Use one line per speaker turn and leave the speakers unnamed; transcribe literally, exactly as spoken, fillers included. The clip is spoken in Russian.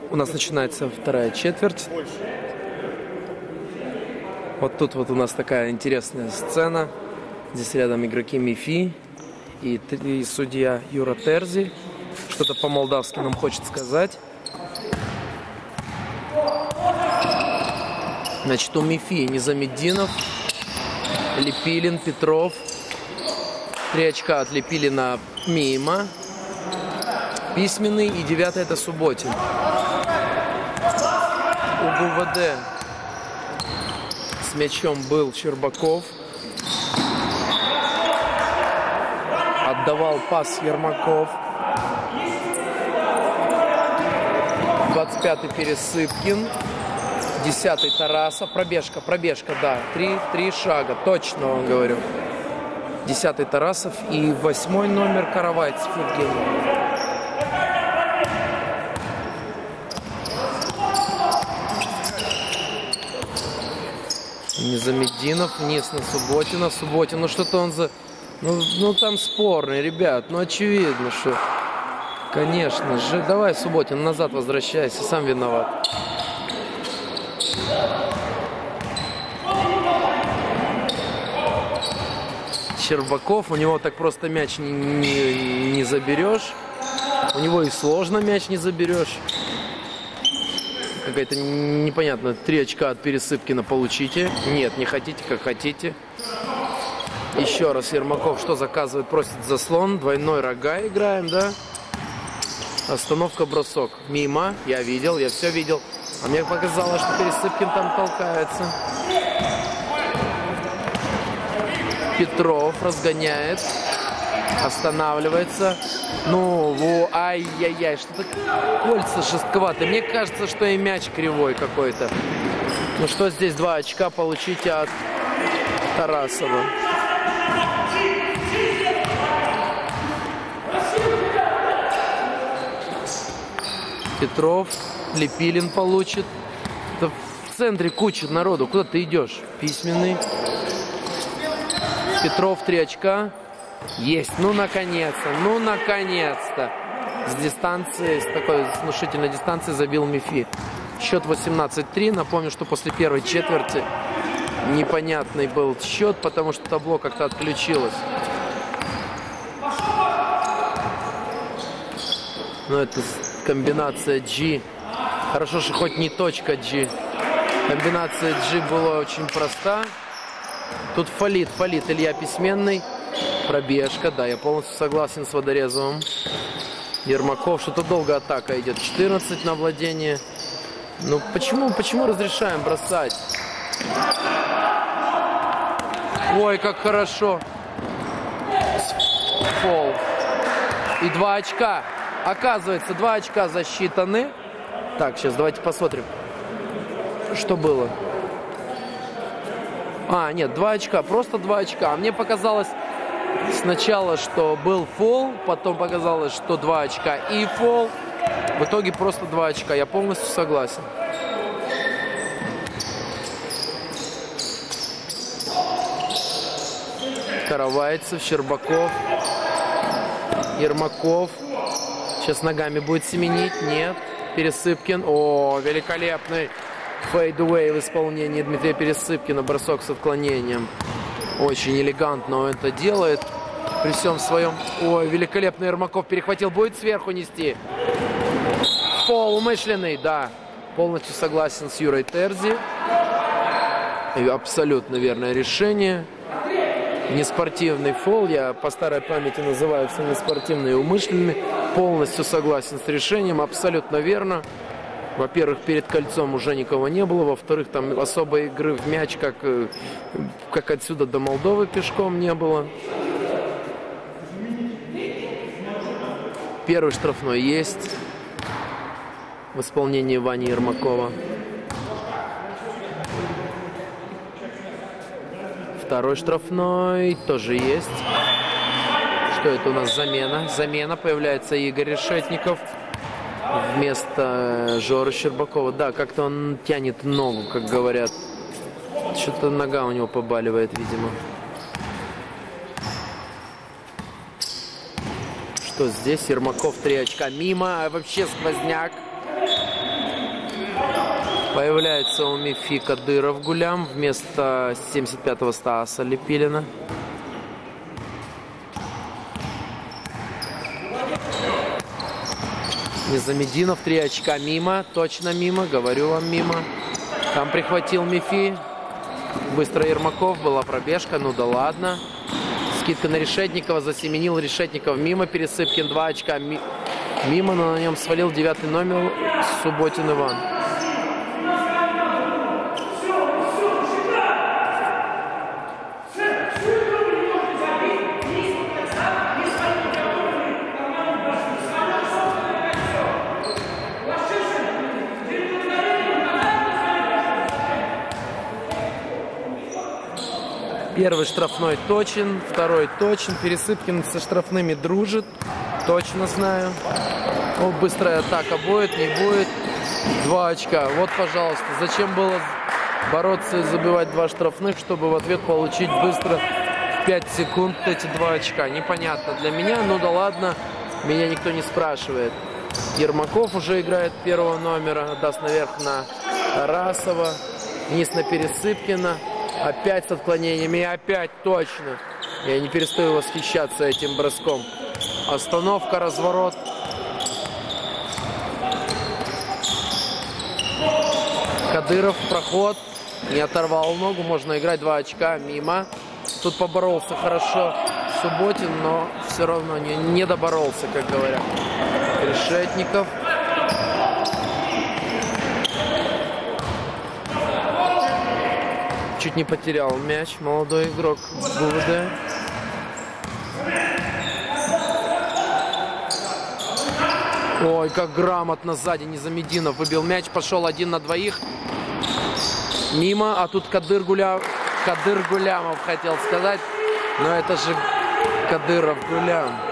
У нас начинается вторая четверть. Вот тут вот у нас такая интересная сцена. Здесь рядом игроки МИФИ и, и судья Юра Терзи. Что-то по-молдавски нам хочет сказать. Значит, у МИФИ Низамеддинов, Лепилин, Петров. Три очка от Лепилина мимо. Письменный и девятый это Субботин. У ГУВД с мячом был Щербаков. Отдавал пас Ермаков. двадцать пятый Пересыпкин. десятый Тарасов. Пробежка, пробежка, да. Три, три шага, точно вам говорю. десятый Тарасов и восьмой номер Каравайцев Евгений. Низамеддинов вниз на Субботина. Субботин, ну что-то он за... Ну, ну там спорный, ребят. Ну очевидно, что... Конечно же. Давай, Субботин, назад возвращайся. Сам виноват. Щербаков. У него так просто мяч не, не, не заберешь. У него и сложно мяч не заберешь. Какая-то непонятно. Три очка от Пересыпкина получите. Нет, не хотите, как хотите. Еще раз Ермаков что заказывает? Просит заслон. Двойной рога играем, да? Остановка, бросок. Мимо. Я видел, я все видел. А мне показалось, что Пересыпкин там толкается. Петров разгоняет. Останавливается. Ну, во, ай-яй-яй, что-то кольца жестковатые. Мне кажется, что и мяч кривой какой-то. Ну что здесь два очка получите от Тарасова. Петров, Лепилин получит. Это в центре куча народу. Куда ты идешь? Письменный. Петров, три очка. Есть. Ну, наконец-то. Ну, наконец-то. С дистанции, с такой внушительной дистанции забил МИФИ. Счет восемнадцать три. Напомню, что после первой четверти непонятный был счет, потому что табло как-то отключилось. Но это комбинация G. Хорошо, что хоть не точка G. Комбинация G была очень проста. Тут фалит, фалит Илья Письменный. Пробежка, да, я полностью согласен с Водорезовым. Ермаков, что-то долго атака идет. четырнадцать на владение. Ну, почему, почему разрешаем бросать? Ой, как хорошо. Фол. И два очка. Оказывается, два очка засчитаны. Так, сейчас давайте посмотрим, что было. А, нет, два очка, просто два очка. А мне показалось сначала, что был фол, потом показалось, что два очка и фол. В итоге просто два очка. Я полностью согласен. Каравайцев, Щербаков, Ермаков. Сейчас ногами будет семенить. Нет. Пересыпкин. О, великолепный фейдуэй в исполнении Дмитрия Пересыпкина. Бросок с отклонением. Очень элегантно он это делает. При всем своем... Ой, великолепный Ермаков перехватил. Будет сверху нести. Фол умышленный, да. Полностью согласен с Юрой Терзи. И абсолютно верное решение. Неспортивный фол. Я по старой памяти называю все неспортивные и умышленными. Полностью согласен с решением. Абсолютно верно. Во-первых, перед кольцом уже никого не было. Во-вторых, там особой игры в мяч, как, как отсюда до Молдовы пешком, не было. Первый штрафной есть в исполнении Вани Ермакова. Второй штрафной тоже есть. Что это у нас? Замена. Замена. Появляется Игорь Решетников вместо Жоры Щербакова. Да, как-то он тянет ногу, как говорят. Что-то нога у него побаливает, видимо. Что здесь? Ермаков три очка мимо. А вообще сквозняк. Появляется у Мефи Кадыров Гулям вместо семьдесят пятого Стаса Лепилина. Низамединов, три очка мимо, точно мимо, говорю вам мимо. Там прихватил Мефи. Быстро Ермаков, была пробежка, ну да ладно. Скидка на Решетникова, засеменил Решетников мимо, Пересыпкин два очка ми мимо, но на нем свалил девятый номер Субботин Иван. Первый штрафной точен, второй точен. Пересыпкин со штрафными дружит, точно знаю. О, быстрая атака будет, не будет. Два очка. Вот, пожалуйста, зачем было бороться и забивать два штрафных, чтобы в ответ получить быстро в пять секунд эти два очка? Непонятно для меня, ну да ладно, меня никто не спрашивает. Ермаков уже играет первого номера, даст наверх на Тарасова, вниз на Пересыпкина. Опять с отклонениями, и опять точно. Я не перестаю восхищаться этим броском. Остановка, разворот. Кадыров, проход. Не оторвал ногу, можно играть два очка мимо. Тут поборолся хорошо Субботин, но все равно не, не доборолся, как говорят. Решетников. Чуть не потерял мяч молодой игрок ГУВД. Ой, как грамотно сзади Низамединов выбил мяч. Пошел один на двоих. Мимо, а тут Кадыр Гуля... Кадыр Гулямов хотел сказать. Но это же Кадыров Гулям.